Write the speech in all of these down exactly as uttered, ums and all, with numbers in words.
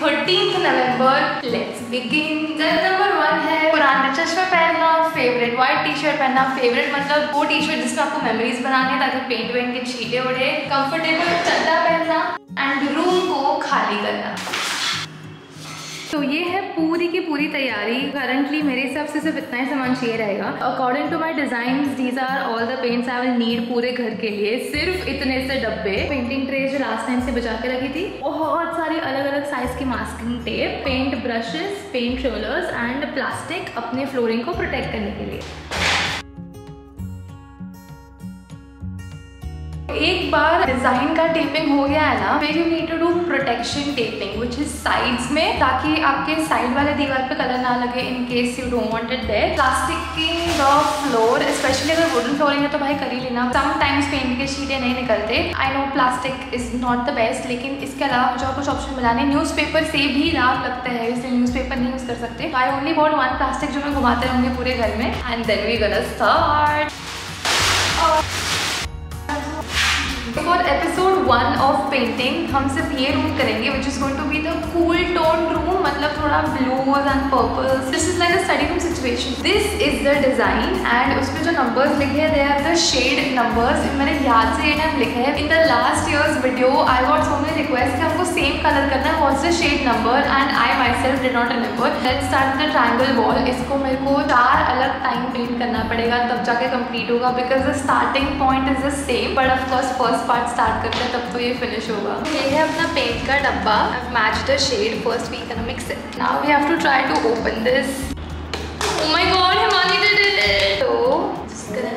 Thirteenth November, let's begin. Number one है पुराने चश्मे पहनना, फेवरेट व्हाइट टी शर्ट पहनना। फेवरेट मतलब वो टी शर्ट जिसमें आपको मेमोरीज बनाने ताकि पेंट वेंट के छींटे उड़े। कंफर्टेबल चड्डा पहनना एंड रूम को खाली करना। तो ये है पूरी की पूरी तैयारी। करंटली मेरे हिसाब से सिर्फ इतना ही सामान चाहिए रहेगा। According to my design these are all the paints I will need पूरे घर के लिए। सिर्फ इतने से डब्बे, पेंटिंग ट्रे जो लास्ट टाइम से बचा के रखी थी, बहुत सारी अलग अलग साइज की masking tape, paint brushes, paint rollers and plastic अपने फ्लोरिंग को प्रोटेक्ट करने के लिए। एक बार डिजाइन का टेपिंग हो गया है ना, फिर you need to do protection taping which is sides में, ताकि आपके साइड वाले दीवार पे कलर ना लगे in case you don't want it there. Plasticking the floor, especially अगर वुडन फ्लोरिंग है तो भाई कर ही लेना। समटाइम्स पेंट के शीटें नहीं निकलते। I know plastic is not the best, लेकिन इसके अलावा मुझे और कुछ ऑप्शन मिला नहीं। न्यूज़पेपर से भी दाग लगता है, इसलिए न्यूज़पेपर नहीं यूज कर सकते। I only bought one plastic जो मैं घुमाते रहूंगी पूरे घर में। And then we gonna start for episode one of painting. हम सिर्फ ये रूम करेंगे which is going to be the cool tone room, मतलब थोड़ा blues and purples. This is like a study room situation. This is the design and उसमें जो numbers लिखे हैं they are the shade numbers. मैंने याद से ये टाइम लिखा है। In the last years video I got so many request कि हमको सेम कलर करना है, what's the shade number, and I myself did not remember. Let's start the triangle wall. इसको मेरे को चार अलग टाइम पेंट करना पड़ेगा तब जाके कंप्लीट होगा, because the starting point is the same, but of course first part start करते हैं तब तो ये फिनिश होगा। ये है अपना पेंट का डब्बा। I've matched the shade. First we gonna mix it. Now we have to try to open this. Oh my god, Himani did it! So just gonna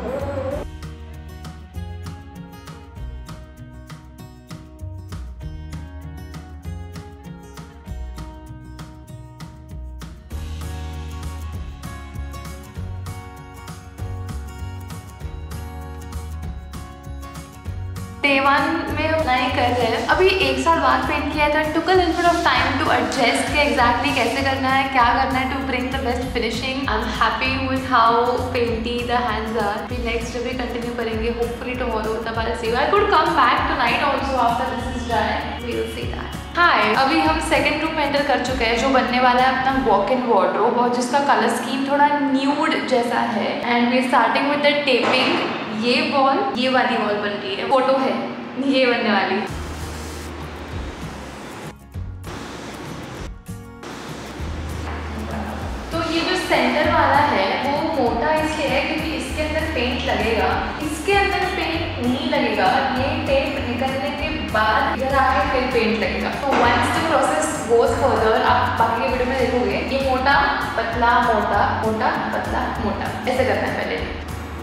day one में हम नहीं कर रहे हैं। अभी एक साल बाद पेंट किया था। Took a little bit of time to adjust कि एग्जैक्टली कैसे करना है, क्या करना है to bring the best finishing. I am happy with how painty the hands are. अभी नेक्स्ट भी कंटिन्यू करेंगे होपफुली टुमारो। तब I see I could come back tonight also after this is done. We will see that. Hi, अभी हम second room enter कर चुके हैं जो बनने वाला है अपना वॉक इन वार्डरोब, और जिसका कलर स्कीम थोड़ा न्यूड जैसा है। And we starting with the taping. ये वॉल, ये वाली वॉल बन रही है, फोटो है ये बनने वाली। तो ये जो सेंटर वाला है वो मोटा इसलिए है क्योंकि इसके अंदर पेंट लगेगा, इसके अंदर पेंट नहीं लगेगा। ये टेप निकलने के बाद इधर आके फिर पेंट लगेगा। तो once the process goes further, आप बाकी के वीडियो में देखोगे, ये मोटा पतला मोटा मोटा पतला मोटा ऐसे करना है पहले।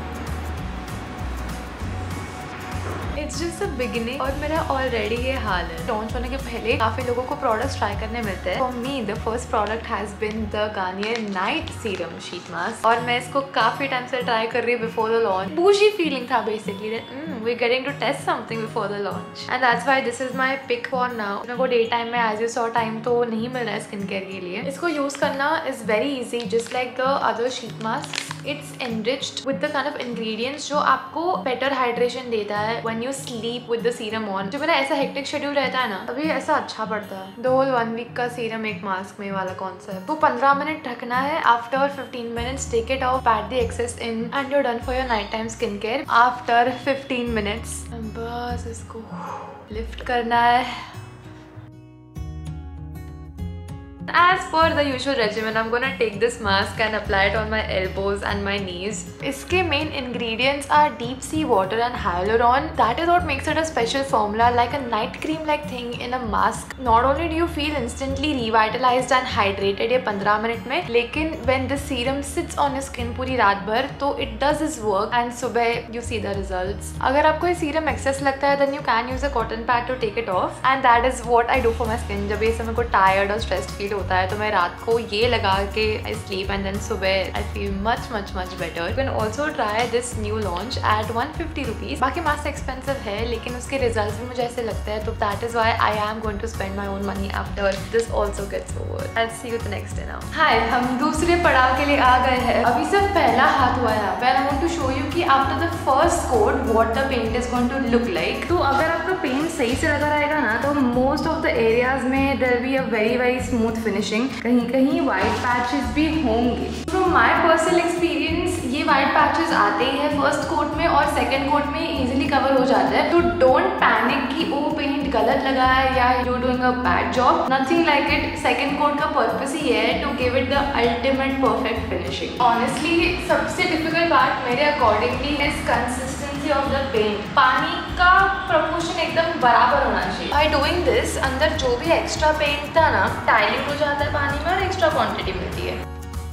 इट्स जस्ट अ बिगिनिंग और मेरा ऑलरेडी ये हाल है। लॉन्च होने के पहले काफी लोगों को प्रोडक्ट्स ट्राई करने मिलते हैं। For me the first product has been the Garnier night serum sheet mask, और मैं इसको काफी टाइम से ट्राई कर रही हूँ before the launch. Boujee feeling था basically that we getting to test something before the launch, and that's why this is my pick for now. मेरे को डे टाइम में एज यू सॉ टाइम तो नहीं मिल रहा है स्किन केयर के लिए। इसको यूज करना is very easy, just like the other sheet mask. It's enriched with the kind of ingredients जो आपको better hydration देता है when you sleep with the serum on। जो मेरा ऐसा hectic schedule रहता है ना, अभी ऐसा अच्छा पड़ता है। the whole one week का serum एक मास्क में वाला कॉन्सेप्ट। वो पंद्रह मिनट ढकना है, after fifteen minutes take it off, pat the excess in and you're done for your night time skin care after fifteen minutes। बस इसको लिफ्ट करना है। As per the usual regimen, I'm gonna take this mask and apply it on my elbows and my knees. इसके main ingredients are deep sea water and hyaluron. That is what makes it a special formula, like a night cream like thing in a mask. Not only do you feel instantly revitalized and hydrated ये पंद्रह minute में, लेकिन when this serum sits on your skin पूरी रात भर, तो it does its work and सुबह you see the results. अगर आपको ये serum excess लगता है, then you can use a cotton pad to take it off, and that is what I do for my skin जब ये समय को tired और stressed feel फील होता है तो मैं रात को ये लगा के आई स्लीप एंड देन सुबह I feel much much much better. You can also try this new launch at one fifty rupees. बाकी मस्त एक्सपेंसिव है लेकिन उसके रिजल्ट भी मुझे ऐसे लगता है, तो that is why I am going to spend my own money after this also gets over. I see you the next day now. Hi, हम दूसरे पड़ाव के लिए आ गए हैं। अभी सिर्फ पहला हाथ हुआ है यहाँ पे। I want to show you कि after the first coat what the paint is going to look like. तो अगर आपका पेंट सही से लगा रहेगा ना तो मोस्ट ऑफ द एरियाज में there be a very very smooth finishing. कहीं कहीं वाइट पैचेस भी होंगे। फ्रॉम माय पर्सनल एक्सपीरियंस ये वाइट पैचेस आते ही है फर्स्ट कोट में और सेकंड कोट में इजीली कवर हो जाता है। तो डोंट पैनिक कि वो पेंट गलत लगा है या you doing a bad job. Nothing like it. Second coat का पर्पस ही है to give it the ultimate perfect finishing. Honestly सबसे डिफिकल्ट पार्ट मेरे accordingly is consistency of the paint. पानी का प्रपोर्शन एकदम बराबर होना चाहिए। बाय डूइंग दिस अंदर जो भी एक्स्ट्रा पेंट था ना डाइल्यूट हो जाता है पानी में और एक्स्ट्रा क्वांटिटी मिलती है।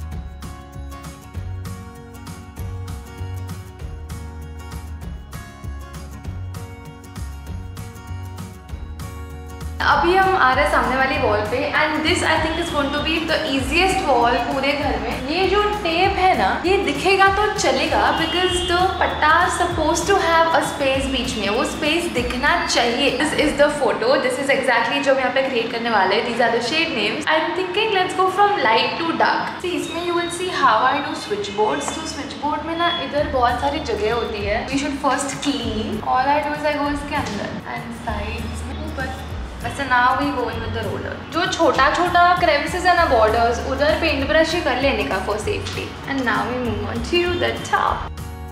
अभी हम आ रहे हैं सामने वाली वॉल पे and this I think is going to be the easiest wall पूरे घर में। ये जो टेप है ना ये दिखेगा तो चलेगा बिकॉज द पट्टा suppose to have a space बीच में, वो स्पेस दिखना चाहिए। This is the photo. This is exactly जो हम यहाँ पे क्रिएट करने वाले हैं। These are the shade names. I am thinking let's go from light to dark. See इसमें you will see how I do switch boards. तो switch board में ना इधर बहुत सारी जगह होती है। We should first clean. All I do is I go इसके अंदर एंड साइड्स में ऊपर। वैसे now we going with the roller. जो छोटा छोटा क्रेविसेस है ना बॉर्डर्स उधर पेंट ब्रश ही कर लेने का for safety. And now we move on to the top.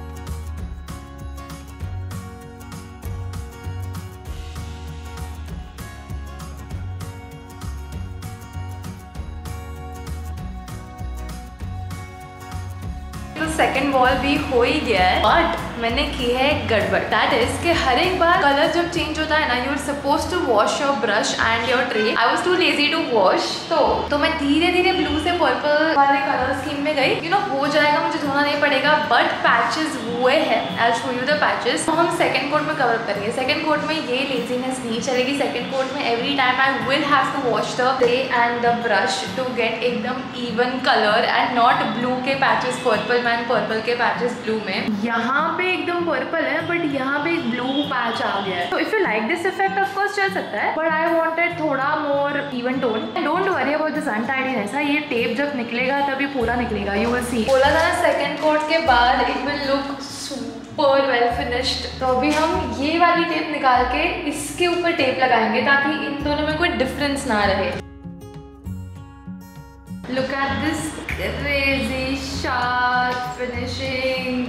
Second wall भी हो ही गया है बट मैंने की है गड़बड़। दैट इज कि हर एक बार कलर जब चेंज होता है ना you are suppose to wash your brush and your tray. I was too lazy to wash तो तो मैं धीरे धीरे ब्लू से पर्पल वाले कलर स्कीम में गई। यू नो हो जाएगा, मुझे धोना नहीं पड़ेगा बट पैचेस हुए हैं। I show you the patches. तो हम सेकंड कोट में कवर करेंगे। सेकंड कोट में ये लेजीनेस नहीं चलेगी। सेकंड कोट में every time I will have to wash the tray and the brush to get एकदम even colour and not blue के पैचेस पर्पल में, पर्पल के पैचेस ब्लू में। यहाँ पे एकदम पर्पल है बट यहाँ पे एक ब्लू पैच आ गया है। तो if you like this effect of course चल सकता है बट आई वांटेड थोड़ा more even tone. Don't worry about this untidiness. ये टेप जब निकलेगा तभी पूरा निकलेगा। You will see. बोला था ना सेकंड कोट के बाद it will look super well finished. तो अभी हम ये वाली टेप निकाल के इसके ऊपर टेप लगाएंगे ताकि इन दोनों में कोई डिफरेंस ना रहे। Look at this crazy sharp finishing.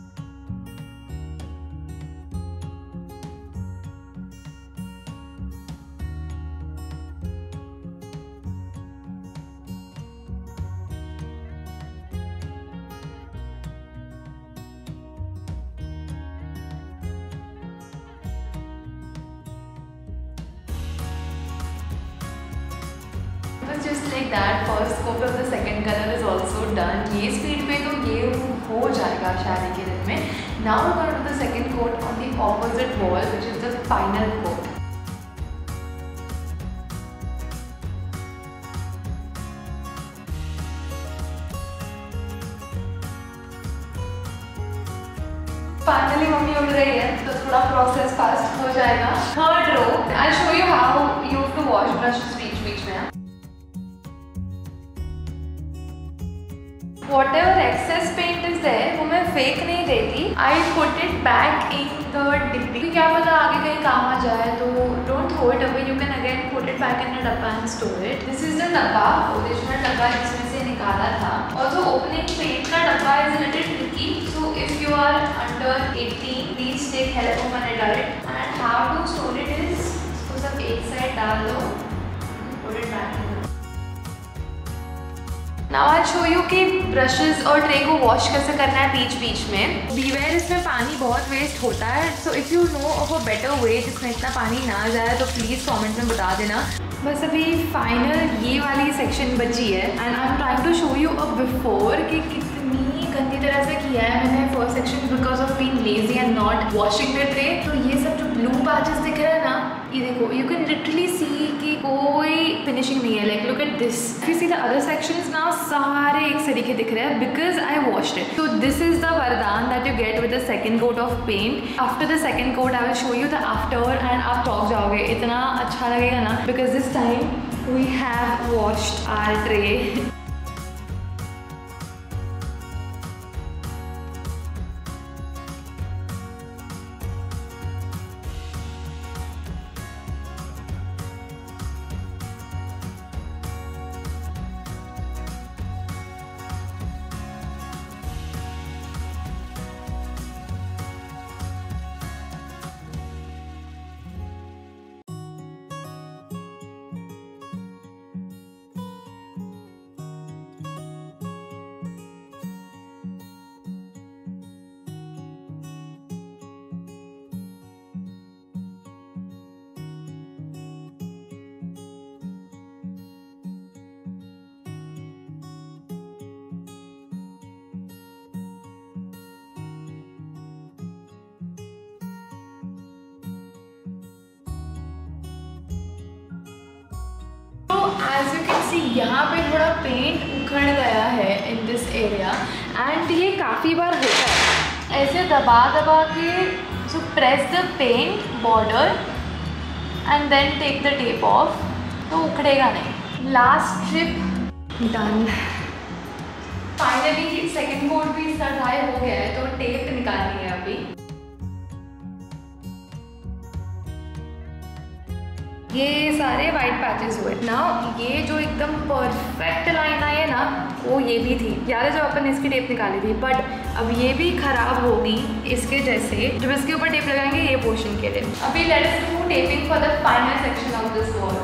Just like that, first coat of the second color is also done. ये स्पीड पे तो ये हो जाएगा शादी के दिन में। Now we're going to do the second coat on the opposite wall, which is the final coat. Finally mummy उड़ रही है तो थोड़ा प्रोसेस फास्ट हो जाएगा। Third row I show you how you have to wash brushes बीच बीच में। Whatever excess paint is there, वो मैं फेंक नहीं देती। I put it back in the डिब्बी। क्या पता आगे कहीं काम आ जाए तो don't throw it away. You can again put it back in the डब्बा and store it. This is the डब्बा, original डब्बा जिसमें से निकाला था। Also opening paint का डब्बा is a little tricky. So if you are under eighteen, please take help of an adult. And how to store it is इसको सब एक साइड डाल दो, put it back in. Now I'll show you कि brushes और tray को wash कैसे करना है बीच बीच में। बीवेयर इसमें पानी बहुत वेस्ट होता है। So if you know of a better way जिसमें इतना पानी ना जाए तो प्लीज़ कमेंट में बता देना। बस अभी फाइनल ये वाली सेक्शन बची है and I am trying to show you a before कि कितनी गंदी तरह से किया है मैंने first section because of being lazy and not washing the tray. तो ये सब जो ब्लू पैचेस दिख रहे हैं ना ये देखो, यू कैन लिटरली सी कि कोई फिनिशिंग नहीं है. Like look at this. If you see the other sections now, सारे एक तरीके दिख रहे हैं because I washed it. So this is the वरदान that you get with the second coat of paint. After the second coat I will show you the after and आप चौंक जाओगे, इतना अच्छा लगेगा ना. Because this time we have washed our tray. As you can see, यहाँ पे थोड़ा पेंट उखड़ गया है in this area and ये काफ़ी बार होता है. ऐसे दबा दबा के so press the paint border and then take the tape off, तो उखड़ेगा नहीं. Last strip done. Finally second coat भी इसका dry हो गया है, तो टेप निकालनी है अभी. ये सारे वाइट पैचेस हुए ना. ये जो एकदम परफेक्ट लाइन आई है ना, वो ये भी थी यार है जब अपन ने इसकी टेप निकाली थी. बट अब ये भी खराब होगी इसके जैसे जब इसके ऊपर टेप लगाएंगे ये पोर्शन के लिए. अभी let us do taping for the final section of this wall.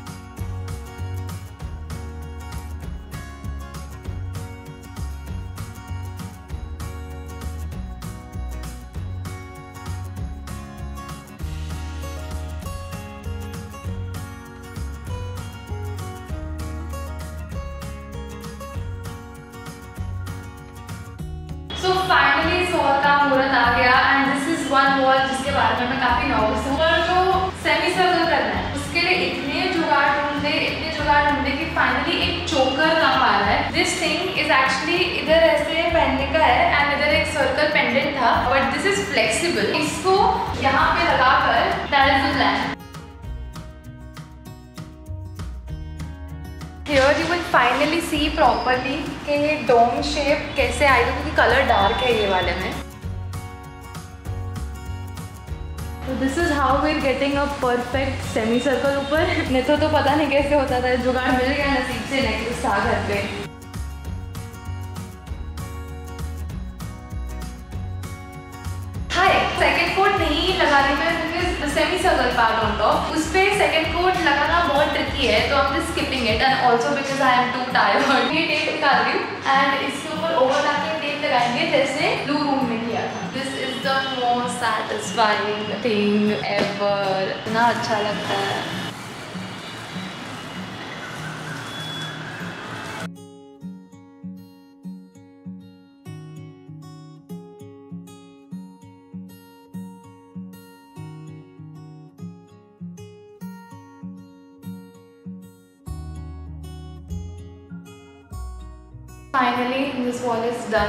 So finally इस वॉल का मुहूर्त आ गया and this is one wall जिसके बारे में मैं काफ़ी नर्वस हूँ. पर जो सेमी सर्कल करना है उसके लिए इतने जुगाड़ ढूंढे इतने जुगाड़ ढूंढे कि फाइनली एक चोकर काम आ रहा है. दिस थिंग इज एक्चुअली इधर ऐसे पहनने का है एंड इधर एक सर्कल पेंडेंट था, बट दिस इज फ्लेक्सिबल. इसको यहाँ पे लगाकर that is the plan. Here you will finally see properly कि ये डोम शेप कैसे आएगी, क्योंकि कलर डार्क है ये वाले में. तो this is how we are getting a perfect semi circle ऊपर. नहीं तो तो पता नहीं कैसे होता था. जुगाड़ मिल गया नसीब से, नेकलेस था घर पे. हाय, सेकेंड कोट नहीं लगा रही मैं because semi circle part on top, उस पर सेकेंड कोट लगाना बहुत ट्रिकी है, तो हम just skipping it. And also because I am too tired. ये टेप निकाल रही हूँ एंड इसके ऊपर ओवरलैपिंग टेप लगाएंगे जैसे ब्लू रूम में किया था. This is the most satisfying thing ever. इतना अच्छा लगता है. Finally, this wall is done.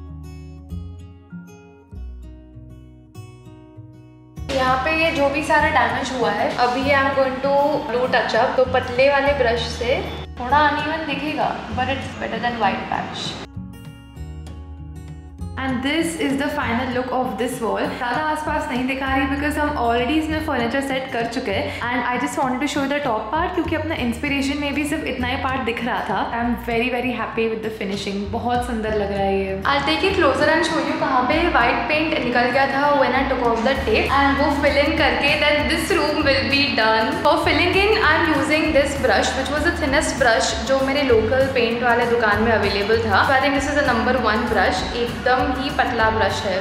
यहाँ पे ये जो भी सारा डैमेज हुआ है अभी I am going to do touch up. तो पतले वाले ब्रश से थोड़ा अनइवन दिखेगा, but it's better than white patch. And this is the final look of this wall. ज़्यादा आसपास नहीं दिखा रही बिकॉज हम ऑलरेडी इसमें फर्नीचर सेट कर चुके हैं. And I just wanted to show the top part, क्योंकि अपना इंस्पिरेशन में भी सिर्फ इतना ही पार्ट दिख रहा था. I am very very happy with the finishing. बहुत सुंदर लग रहा है ये. I take it closer and show you कहाँ पे वाइट पेंट निकल गया था when I took off the tape. And वो फिल इन करके then this room will be done. For filling in I am using this brush which was the thinnest brush जो मेरे local paint वाले दुकान में अवेलेबल था. I think this is the number one brush. एकदम ही पतला ब्रश है.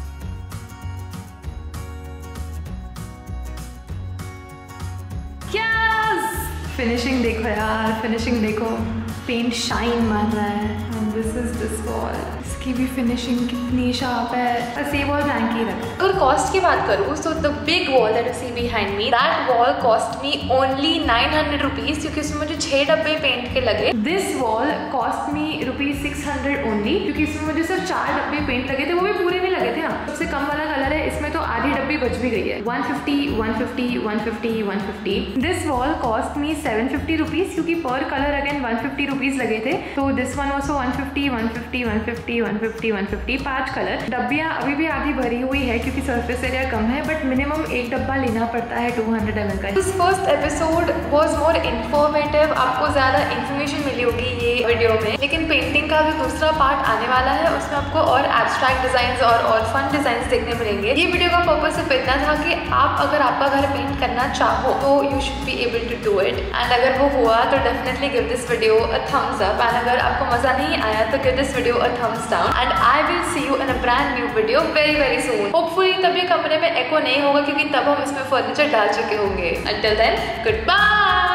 क्या फिनिशिंग देखो यार, फिनिशिंग देखो. पेंट शाइन मार रहा है. And this is this wall. इसकी भी फिनिशिंग कितनी शार्प है. बस ये वॉल रैंक ही रखता है. अगर कॉस्ट की बात करूँ तो the big wall that you see behind me, that wall cost me only nine hundred rupees, क्योंकि इसमें मुझे छह डब्बे पेंट के लगे। This wall cost me rupees six hundred only, क्योंकि इसमें मुझे सिर्फ चार डब्बे पेंट लगे थे, वो भी पूरे नहीं लगे थे। हाँ, सबसे कम वाला कलर है, इसमें तो आधी डब्बी बच भी गई है। One fifty, one fifty, one fifty, one fifty. This wall cost me seven fifty rupees, क्योंकि पर colour again one fifty rupees लगे थे। तो this one also one fifty, one fifty, one fifty, one fifty, one fifty, पांच colour. डब्बियाँ अभी भी आधी भरी हुई है क्योंकि सरफेस एरिया कम है, बट मिनिमम एक डब्बा लेना पड़ता है टू हंड्रेड एम एल का। This first episode was more informative, आपको ज्यादा इन्फॉर्मेशन मिली होगी ये वीडियो में, लेकिन पेंटिंग का जो दूसरा पार्ट आने वाला है उसमें आपको और एब्स्ट्रैक्ट डिजाइन और और फन डिजाइन देखने मिलेंगे। ये वीडियो का पर्पस सिर्फ इतना था कि आप अगर आपका घर पेंट करना चाहो तो you should be able to do it, and अगर वो हुआ तो definitely give this video a thumbs up, and अगर आपको मजा नहीं आया तो give this video a thumbs down, and I will see you in a brand new video very very soon. Hopefully तब ये कमरे में एको नहीं होगा, क्योंकि तब हम इसमें फर्नीचर डाल चुके होंगे। Until then, good bye.